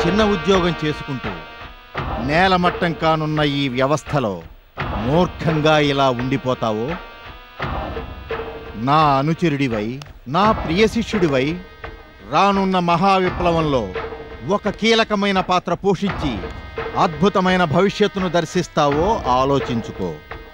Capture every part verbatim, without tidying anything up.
చిన్న ఉద్యోగం చేసుకుంటూ నేలమట్టం కానున్న ఈ వ్యవస్థలో మూర్ఖంగా ఇలా ఉండిపోతావో, నా అనుచరుడివై నా ప్రియ శిష్యుడివై రానున్న మహావిప్లవంలో ఒక కీలకమైన పాత్ర పోషించి అద్భుతమైన భవిష్యత్తును దర్శిస్తావో ఆలోచించుకో,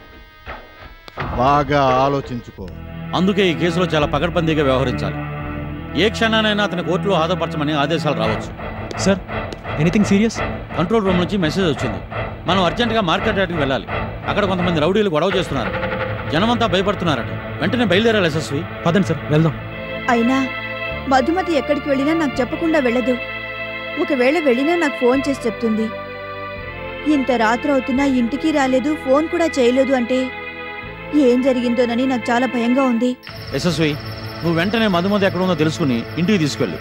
బాగా ఆలోచించుకో. అందుకే ఈ కేసులో చాలా పకడ్బందీగా వ్యవహరించాలి. ఏ క్షణానైనా అతని కోర్టులో హాజరుపరచమని ఆదేశాలు రావచ్చు. Sir, anything serious? Control room నుంచి మెసేజ్ వచ్చింది. మనం అర్జెంటుగా మార్కెట్ యార్డ్కి వెళ్ళాలి. అక్కడ కొంతమంది రౌడీలు గొడవ చేస్తున్నారు. జనమంతా భయపడుతున్నారట. వెంటనే బయలుదేరాలి యశస్వి. పదండి సార్, వెళ్దాం. అయినా మధుమతి ఎక్కడికి వెళ్ళినా నాకు చెప్పకుండా వెళ్ళదు. ఒకవేళ వెళ్ళినా నాకు ఫోన్ చేసి చెప్తుంది. ఇంత రాత్రి అవుతున్నా ఇంటికి రాలేదు, ఫోన్ కూడా చేయలేదు అంటే ఏం జరిగిందోనని నాకు చాలా భయంగా ఉంది. యశస్వి, నువ్వు వెంటనే మధుమతి ఎక్కడ ఉందో తెలుసుకుని ఇంటికి తీసుకెళ్ళు.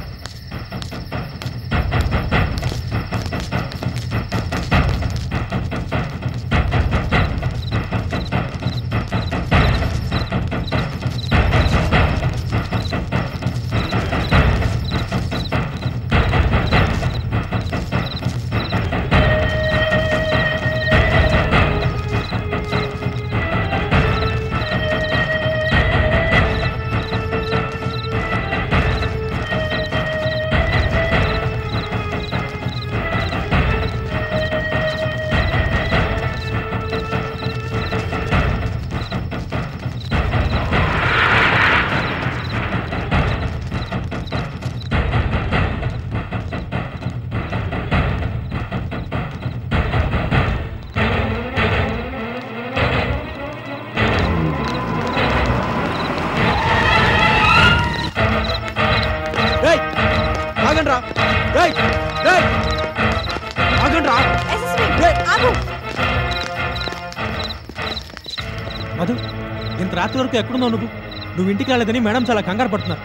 మధు, ఇంత రాత్రి వరకు ఎక్కడున్నావు నువ్వు? నువ్వు ఇంటికి రాలేదని మేడం చాలా కంగారు పడుతున్నారు.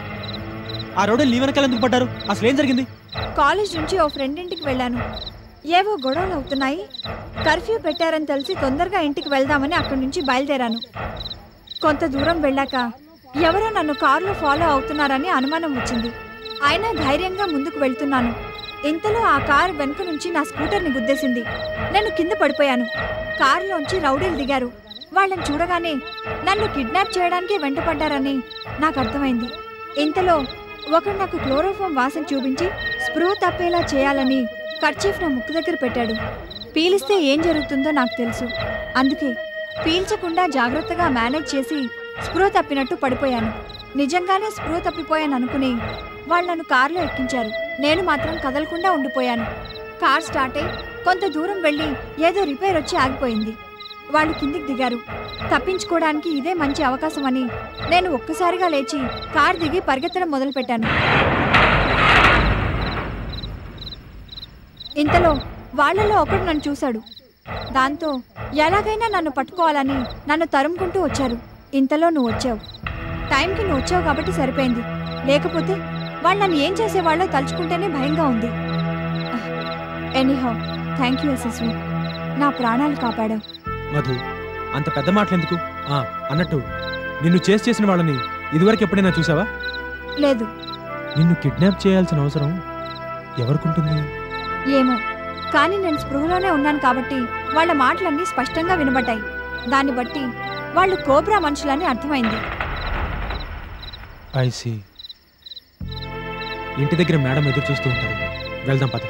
ఆ రోడ్డు నీ వెనకాల ఎందుకు పడ్డారు? అసలు ఏం జరిగింది? కాలేజ్ నుంచి ఓ ఫ్రెండ్ ఇంటికి వెళ్ళాను. ఏవో గొడవలు అవుతున్నాయి. కర్ఫ్యూ పెట్టారని తెలిసి తొందరగా ఇంటికి వెళ్దామని అక్కడి నుంచి బయలుదేరాను. కొంత దూరం వెళ్ళాక ఎవరో నన్ను కారులో ఫాలో అవుతున్నారని అనుమానం వచ్చింది. అయినా ధైర్యంగా ముందుకు వెళ్తున్నాను. ఇంతలో ఆ కారు వెనుక నుంచి నా స్కూటర్ని గుద్దేసింది. నేను కింద పడిపోయాను. కారులోంచి రౌడీలు దిగారు. వాళ్ళని చూడగానే నన్ను కిడ్నాప్ చేయడానికి వెంటపడ్డారని నాకు అర్థమైంది. ఇంతలో ఒకడు నాకు క్లోరోఫామ్ వాసన చూపించి స్పృహ తప్పేలా చేయాలని కర్చీఫ్ నా ముక్కు దగ్గర పెట్టాడు. పీలిస్తే ఏం జరుగుతుందో నాకు తెలుసు. అందుకే పీల్చకుండా జాగ్రత్తగా మేనేజ్ చేసి స్పృహ తప్పినట్టు పడిపోయాను. నిజంగానే స్పృహ తప్పిపోయాను అనుకుని వాళ్ళు నన్ను కారులో ఎక్కించారు. నేను మాత్రం కదలకుండా ఉండిపోయాను. కార్ స్టార్ట్ అయి కొంత దూరం వెళ్ళి ఏదో రిపేర్ వచ్చి ఆగిపోయింది. వాళ్ళు కిందికి దిగారు. తప్పించుకోవడానికి ఇదే మంచి అవకాశం అని నేను ఒక్కసారిగా లేచి కార్ దిగి పరిగెత్తడం మొదలుపెట్టాను. ఇంతలో వాళ్లలో ఒకడు నన్ను చూశాడు. దాంతో ఎలాగైనా నన్ను పట్టుకోవాలని నన్ను తరుముకుంటూ వచ్చారు. ఇంతలో నువ్వు వచ్చావు. టైంకి నువ్వు వచ్చావు కాబట్టి సరిపోయింది. లేకపోతే వాళ్ళు నన్ను ఏం చేసేవాళ్ళో తలుచుకుంటేనే భయంగా ఉంది. ఎనీహౌ, థ్యాంక్ యూ యశస్వి, నా ప్రాణాలు కాపాడావు. మధు, అంత పెద్ద మాటలెందుకు? అన్నట్టు నిన్ను చేసి చేసిన వాళ్ళని ఇదివరకు ఎప్పుడైనా చూసావా? లేదు. నిన్ను కిడ్నాప్ చేయాల్సిన అవసరం ఎవరికుంటుంది? ఏమో, కానీ నేను స్పృహలోనే ఉన్నాను కాబట్టి వాళ్ళ మాటలన్నీ స్పష్టంగా వినబడ్డాయి. దాన్ని బట్టి వాళ్ళు కోబ్రా మనుషులని అర్థమైంది. I see. ఇంటి దగ్గర మేడం ఎదురు చూస్తూ ఉంటారు. వెళ్దాం పద.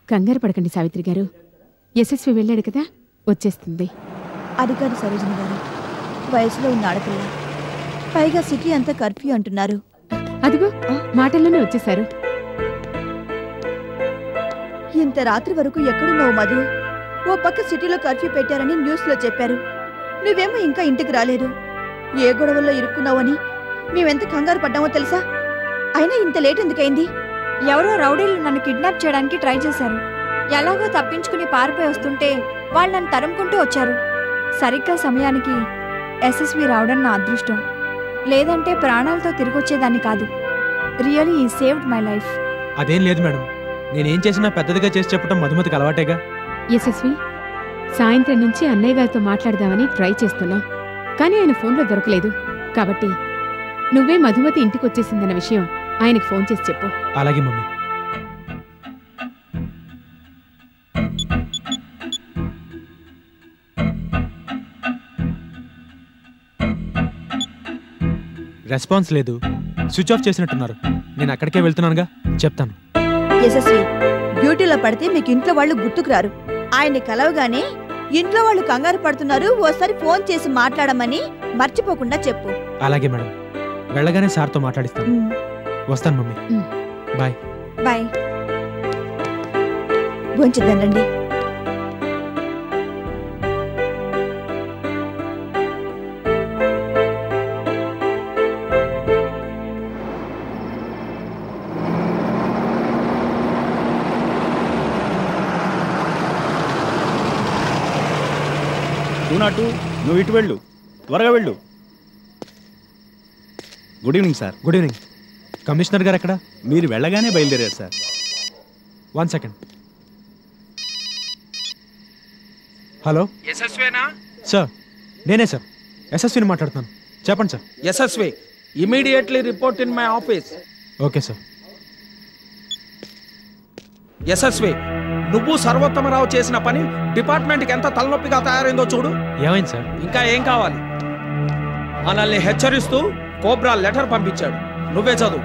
కంగారు పడకండి సావిత్రి గారు. యశస్వి వెళ్ళాడు కదా, వచ్చేస్తుంది. అది కాదు సరోజిని గారు, వయసులో ఉన్న ఆడపిల్ల, పైగా సిటీ అంతా కర్ఫ్యూ అంటున్నారు. అదిగో మాటల్లోనే వచ్చేశారు. ఇంత రాత్రి వరకు ఎక్కడున్నావు మధు? ఓ పక్క సిటీలో కర్ఫ్యూ పెట్టారని న్యూస్ లో చెప్పారు, నువ్వేమో ఇంకా ఇంటికి రాలేదు. ఏ గొడవల్లో ఇరుక్కున్నావని మేమెంత కంగారు పడ్డామో తెలుసా? అయినా ఇంత లేట్ ఎందుకైంది? ఎవరో రౌడీలు నన్ను కిడ్నాప్ చేయడానికి ట్రై చేశారు. ఎలాగో తప్పించుకుని పారిపోయి వస్తుంటే వాళ్ళు నన్ను తరుముకుంటూ వచ్చారు. సరిగ్గా సమయానికి ఎస్ఎస్వి రావడం నా అదృష్టం. లేదంటే ప్రాణాలతో తిరిగొచ్చేదాన్ని కాదు. రియలీ ఈ సేవ్డ్ మై లైఫ్. అదేం లేదు మేడం, నేనేం చేసినా పెద్దదిగా చేసి చెప్పడం మధుమతికి అలవాటేగా. యశస్వి, సాయంత్రం నుంచి అన్నయ్య గారితో మాట్లాడదామని ట్రై చేస్తున్నాం, కానీ ఆయన ఫోన్లో దొరకలేదు. కాబట్టి నువ్వే మధుమతి ఇంటికి వచ్చేసిందన్న విషయం ఆయనకి ఫోన్ చేసి చెప్పు. అలాగే మమ్మీ. రెస్పాన్స్ లేదు, స్విచ్ ఆఫ్ చేసినట్టున్నారు. నేను అక్కడికే వెళ్తున్నానుగా, చెప్తాను. యశస్వి, డ్యూటీలో పడితే మీకు ఇంట్లో వాళ్ళు గుర్తుకురారు. ఆయన్ని కలవగానే ఇంట్లో వాళ్ళు కంగారు పడుతున్నారు, ఓసారి ఫోన్ చేసి మాట్లాడమని మర్చిపోకుండా చెప్పు. అలాగే మేడం, వెళ్ళగానే సార్తో మాట్లాడిస్తాను. వస్తాను మమ్మీ. బాయ్. బాయ్. భోంచేద్దానండి. టూ నాట్ టూ, నువ్వు ఇటు వెళ్ళు, త్వరగా వెళ్ళు. Good evening sir. Good evening. Commissioner గారు ఎక్కడ? మీరు వెళ్ళగానే బయలుదేరారు సార్. One second. హలో, యశస్వేనా? సార్ నేనే సార్, యశస్విని మాట్లాడుతున్నాను. చెప్పండి sir. Yashaswi, immediately report in my office. Okay sir. Yashaswi, నువ్వు సర్వోత్తమరావు చేసిన పని డిపార్ట్మెంట్కి ఎంత తలనొప్పిగా తయారైందో చూడు. ఏమైంది సార్? ఇంకా ఏం కావాలి? మనల్ని హెచ్చరిస్తూ కోబ్రా లెటర్ పంపించాడు, నువ్వే చదువు.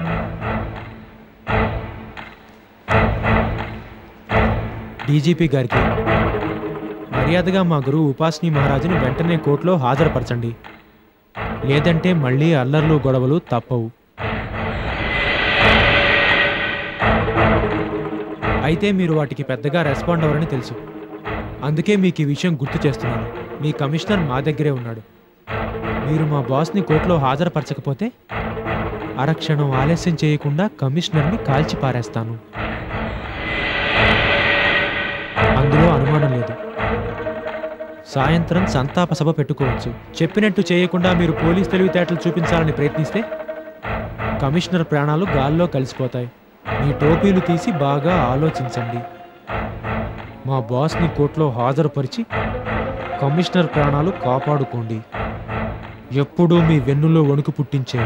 డీజీపీ గారికి మర్యాదగా మా గురువు ఉపాసిని మహారాజుని వెంటనే కోర్టులో హాజరుపరచండి, లేదంటే మళ్ళీ అల్లర్లు గొడవలు తప్పవు. అయితే మీరు వాటికి పెద్దగా రెస్పాండ్ అవ్వరని తెలుసు, అందుకే మీకు ఈ విషయం గుర్తు చేస్తున్నాను. మీ కమిషనర్ మా దగ్గరే ఉన్నాడు. మీరు మా బాస్ని కోర్టులో హాజరుపరచకపోతే అరక్షణం ఆలస్యం చేయకుండా కమిషనర్ని కాల్చి పారేస్తాను. అందులో అనుమానం లేదు. సాయంత్రం సంతాప సభ పెట్టుకోవచ్చు. చెప్పినట్టు చేయకుండా మీరు పోలీస్ తెలివితేటలు చూపించాలని ప్రయత్నిస్తే కమిషనర్ ప్రాణాలు గాల్లో కలిసిపోతాయి. మీ టోపీలు తీసి బాగా ఆలోచించండి. మా బాస్ని కోర్టులో హాజరుపరిచి కమిషనర్ ప్రాణాలు కాపాడుకోండి. ఎప్పుడూ మీ వెన్నులో వణుకు పుట్టించే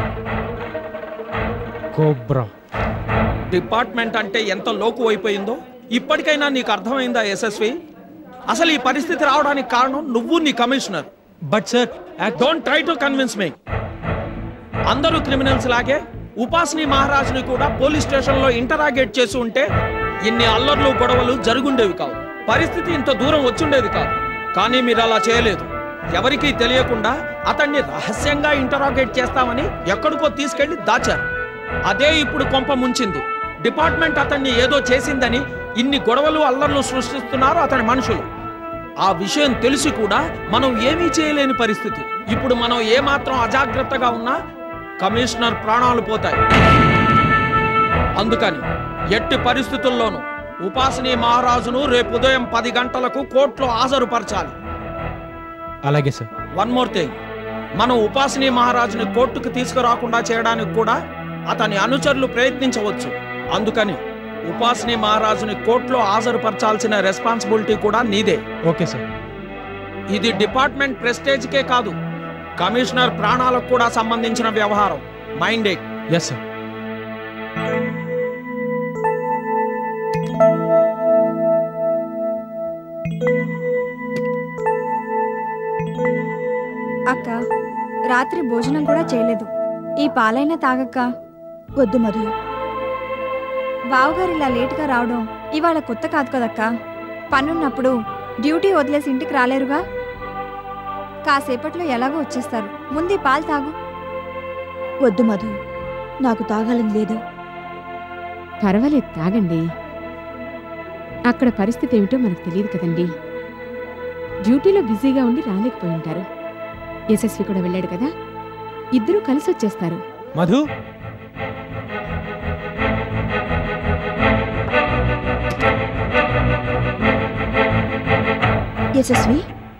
కోబ్రా. డిపార్ట్మెంట్ అంటే ఎంత లోకు అయిపోయిందో ఇప్పటికైనా నీకు అర్థమైందా యశస్వి? అసలు ఈ పరిస్థితి రావడానికి కారణం నువ్వు, నీ commissioner. But sir, don't try to convince me. అందరూ క్రిమినల్స్ లాగే ఉపాసిని మహారాజుని కూడా పోలీస్ స్టేషన్ లో ఇంటరాగేట్ చేసి ఉంటే ఇన్ని అల్లర్లు గొడవలు జరుగుండేవి కావు, పరిస్థితి ఇంత దూరం వచ్చుండేది కాదు. కానీ మీరు అలా చేయలేదు. ఎవరికీ తెలియకుండా అతన్ని రహస్యంగా ఇంటరాగేట్ చేస్తామని ఎక్కడికో తీసుకెళ్లి దాచారు. అదే ఇప్పుడు కొంప ముంచింది. డిపార్ట్మెంట్ అతన్ని ఏదో చేసిందని ఇన్ని గొడవలు అల్లర్లు సృష్టిస్తున్నారు అతని మనుషులు. ఆ విషయం తెలిసి కూడా మనం ఏమీ చేయలేని పరిస్థితి. ఇప్పుడు మనం ఏమాత్రం అజాగ్రత్తగా ఉన్నా కమిషనర్ ప్రాణాలు పోతాయి. అందుకని ఎట్టి పరిస్థితుల్లోనూ ఉపాసిని మహారాజును రేపు ఉదయం పది గంటలకు కోర్టులో హాజరుపరచాలి. అలాగే సార్. వన్ మోర్ థింగ్, మనం ఉపాసిని మహారాజుని కోర్టుకు తీసుకురాకుండా చేయడానికి కూడా అతని అనుచరులు ప్రయత్నించవచ్చు. అందుకని ఉపాసిని మహారాజుని కోర్టులో హాజరుపరచాల్సిన రెస్పాన్సిబిలిటీ కూడా నీదే. Okay sir. ఇది డిపార్ట్మెంట్ ప్రెస్టేజ్కే కాదు, కమిషనర్ ప్రాణాలకు కూడా సంబంధించిన వ్యవహారం. Mind it. Yes sir. అక్క, రాత్రి భోజనం కూడా చేయలేదు. ఈ పాలైనా తాగక్క. వద్దు మధు. బావగారు ఇలా లేటుగా రావడం ఇవాళ కొత్త కాదు కదక్క. పనున్నప్పుడు డ్యూటీ వదిలేసి ఇంటికి రాలేరుగా. కాసేపట్లో ఎలాగో వచ్చేస్తారు. ముందు పాలు తాగు. వద్దు మధు, నాకు తాగాలని లేదు. పర్వాలేదు, తాగండి. అక్కడ పరిస్థితి ఏమిటో మనకు తెలియదు కదండి. డ్యూటీలో బిజీగా ఉండి రాలేకపోయి ఉంటారు. యశస్వి కూడా వెళ్ళాడు కదా, ఇద్దరూ కలిసి వచ్చేస్తారు. మధు, యశస్వి,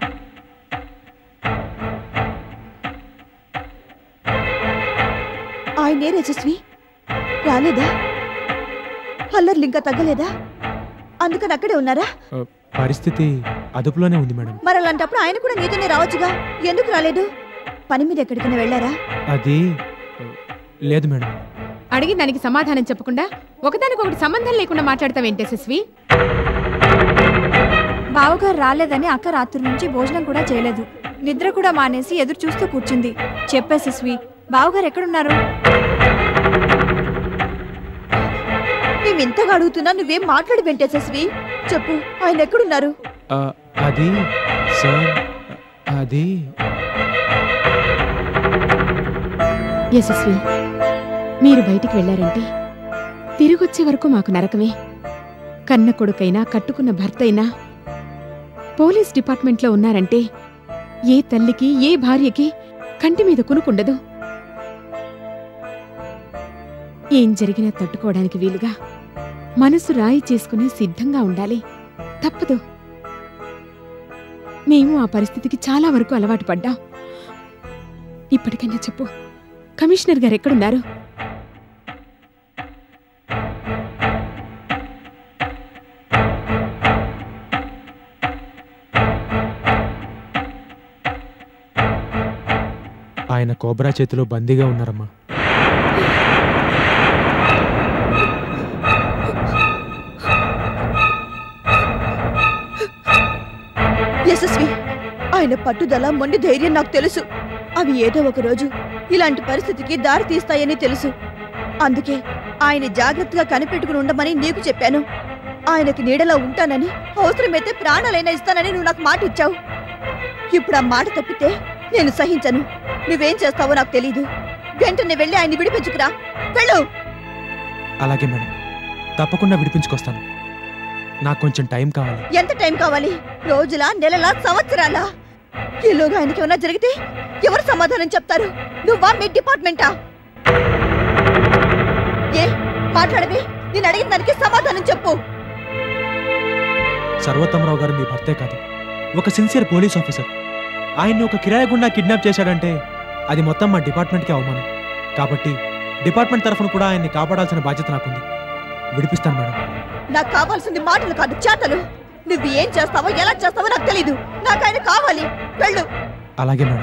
ఆయనే యశస్వి రాలేదా? అల్లర్లు ఇంకా తగ్గలేదా? అందుకని అక్కడే ఉన్నారా? పరిస్థితి అదుపులోనే ఉంది మేడం. మరి అలాంటప్పుడు ఆయన కూడా నీతోనే రావచ్చుగా, ఎందుకు రాలేదు? పని మీద ఎక్కడికైనా వెళ్ళారా? అది లేదు మేడం. అడిగి దానికి సమాధానం చెప్పకుండా ఒకదానికొకటి సంబంధం లేకుండా మాట్లాడతావేంటి యశస్వి? బావగారు రాలేదని అక్క రాత్రి నుంచి భోజనం కూడా చేయలేదు. నిద్ర కూడా మానేసి ఎదురు చూస్తూ కూర్చుంది. చెప్పేసస్వి, బావగారు ఎక్కడున్నారు? మేమింతగా అడుగుతున్నా నువ్వేం మాట్లాడి వెంటేసస్వి, చెప్పు, ఆయన ఎక్కడున్నారు? అది సార్, అది యశస్వి, మీరు బయటికి వెళ్లారంటే తిరిగొచ్చే వరకు మాకు నరకమే. కన్న కొడుకైనా కట్టుకున్న భర్త అయినా పోలీస్ డిపార్ట్మెంట్లో ఉన్నారంటే ఏ తల్లికి ఏ భార్యకి కంటి మీద కునుకుండదు. ఏం జరిగినా తట్టుకోవడానికి వీలుగా మనసు రాయి చేసుకుని సిద్ధంగా ఉండాలి. తప్పదు. మేము ఆ పరిస్థితికి చాలా వరకు అలవాటు పడ్డాం. ఇప్పటికైనా చెప్పు, కమిషనర్ గారు ఎక్కడున్నారు? ఆయన కోబ్రా చేతిలో బందీగా ఉన్నారమ్మా. యశస్వి, ఆయన పట్టుదల మొండి ధైర్యం నాకు తెలుసు. అవి ఏదో ఒక రోజు ఇలాంటి పరిస్థితికి దారి తీస్తాయని తెలుసు. అందుకే ఆయన జాగ్రత్తగా కనిపెట్టుకుని ఉండమని నీకు చెప్పాను. ఆయనకి నీడలో ఉంటానని, అవసరమైతే ప్రాణాలైనా ఇస్తానని నువ్వు నాకు మాట ఇచ్చావు. ఇప్పుడు ఆ మాట తప్పితే నేను సహించను. నువ్వేం చేస్తావో నాకు తెలీదు. వెంటనే వెళ్ళి ఆయన్ని విడిపించుకురా. వెళ్ళు. అలాగే మేడం, తప్పకుండా విడిపించుకొస్తాను. నాకు కొంచెం టైం కావాలి. ఎంత టైం కావాలి? రోజులా, నెలలా, సంవత్సరాలా? ఈలోగా ఆయనకి ఏమన్నా జరిగితే ఎవరు సమాధానం చెప్తారు? నువ్వా, మీ డిపార్ట్మెంటా? ఏ మాట్లాడవి? నేను అడిగిన దానికి సమాధానం చెప్పు. సర్వోత్తమరావు గారు మీ భర్తే కాదు, ఒక సిన్సియర్ పోలీస్ ఆఫీసర్. ఆయన్ని ఒక కిరాయి గుండా కిడ్నాప్ చేశాడంటే అది మొత్తం మా డిపార్ట్మెంట్కి అవమానం. కాబట్టి డిపార్ట్మెంట్ తరఫున కూడా ఆయన్ని కాపాడాల్సిన బాధ్యత నాకుంది. విడిపిస్తాను మేడం. నాకు కావాల్సింది మాటలు కాదు, చేతలు. నువ్వు ఏం చేస్తావో, ఎలా చేస్తావో నాకు తెలీదు. నాకు ఆయన కావాలి. వెళ్ళు. అలాగే మేడం.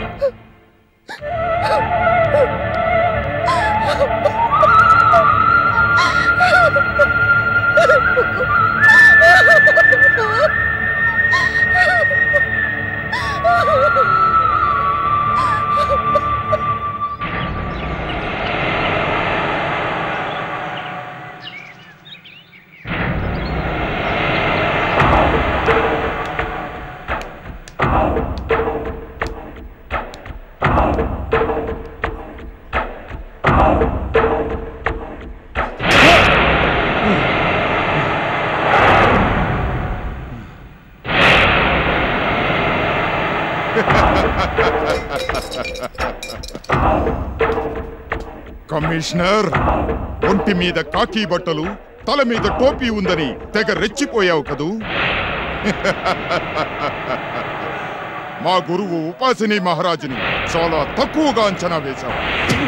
కమిషనర్, ఒంటి మీద కాకి బట్టలు, తల మీద టోపీ ఉందని తెగ రెచ్చిపోయావు కదూ. మా గురువు ఉపాసిని మహారాజుని చాలా తక్కువగా అంచనా వేశావు.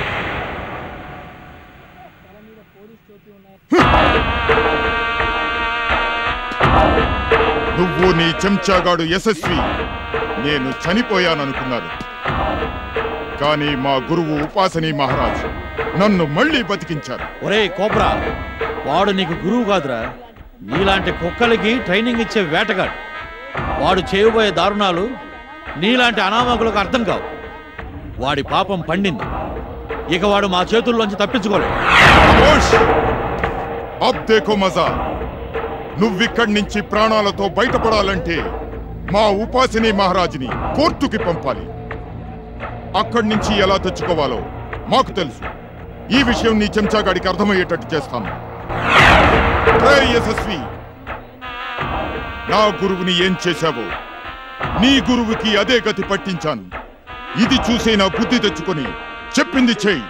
నువ్వు నీ చెంచాగాడు యశస్వి నేను చనిపోయాననుకున్నారు. కానీ మా గురువు ఉపాసిని మహారాజు నన్ను మళ్ళీ బతికించారు. ఒరే కోబ్రా, వాడు నీకు గురువు కాదురా, నీలాంటి కుక్కలకి ట్రైనింగ్ ఇచ్చే వేటగాడు. వాడు చేయబోయే దారుణాలు నీలాంటి అనామకులకు అర్థం కావు. వాడి పాపం పండింది. ఇక వాడు మా చేతుల్లోంచి తప్పించుకోలేడు. అబ్ దేఖో మజా. నువ్విక్కడి నుంచి ప్రాణాలతో బయటపడాలంటే మా ఉపాసిని మహారాజుని కోర్టుకి పంపాలి. అక్కడి నుంచి ఎలా తెచ్చుకోవాలో మాకు తెలుసు. ఈ విషయం నీ చెంచాగాడికి అర్థమయ్యేటట్టు చేస్తాను. రే యశస్వి, నా గురువుని ఏం చేశావో నీ గురువుకి అదే గతి పట్టించాను. ఇది చూసే నా బుద్ధి తెచ్చుకొని చెప్పింది చేయి.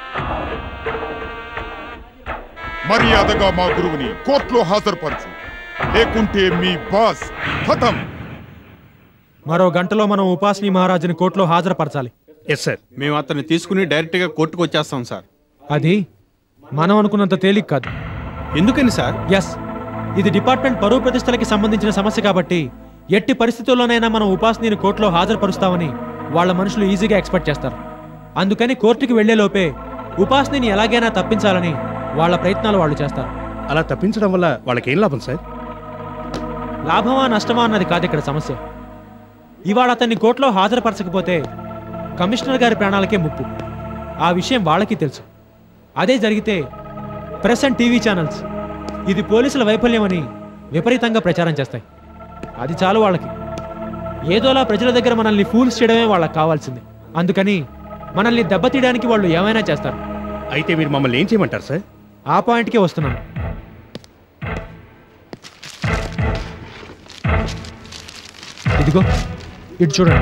మర్యాదగా మా గురువుని కోర్టులో హాజరుపరచు, లేకుంటే మీ బాస్ ఖతం. మరో గంటలో మనం ఉపాసిని మహారాజుని కోర్టులో హాజరుపరచాలి. Yes sir. మేము అతన్ని తీసుకుని డైరెక్ట్గా కోర్టుకు వచ్చేస్తాం సార్. అది మనం అనుకున్నంత తేలిక కాదు. ఎందుకని సార్? ఎస్, ఇది డిపార్ట్మెంట్ పరువు ప్రతిష్టలకి సంబంధించిన సమస్య కాబట్టి ఎట్టి పరిస్థితుల్లోనైనా మనం ఉపాసిని కోర్టులో హాజరుపరుస్తామని వాళ్ళ మనుషులు ఈజీగా ఎక్స్పెక్ట్ చేస్తారు. అందుకని కోర్టుకి వెళ్లేలోపే ఉపాసిని ఎలాగైనా తప్పించాలని వాళ్ళ ప్రయత్నాలు వాళ్ళు చేస్తారు. అలా తప్పించడం వల్ల వాళ్ళకి ఏం లాభం సార్? లాభమా నష్టమా అన్నది కాదు ఇక్కడ సమస్య. ఇవాళ అతన్ని కోర్టులో హాజరుపరచకపోతే కమిషనర్ గారి ప్రాణాలకే ముప్పు. ఆ విషయం వాళ్ళకి తెలుసు. అదే జరిగితే ప్రెస్ అండ్ టీవీ ఛానల్స్ ఇది పోలీసుల వైఫల్యం అని విపరీతంగా ప్రచారం చేస్తాయి. అది చాలు వాళ్ళకి. ఏదోలా ప్రజల దగ్గర మనల్ని ఫూల్స్ చేయడమే వాళ్ళకి కావాల్సింది. అందుకని మనల్ని దెబ్బతీయడానికి వాళ్ళు ఏమైనా చేస్తారు. అయితే మీరు మమ్మల్ని ఏం చేయమంటారు సార్? ఆ పాయింట్కే వస్తున్నాను. ఇదిగో ఇటు చూడండి.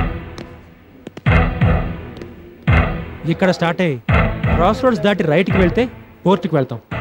ఇక్కడ స్టార్ట్ అయ్యి క్రాస్ రోడ్స్ దాటి రైట్కి వెళ్తే కోర్టుకి వెళ్తాం.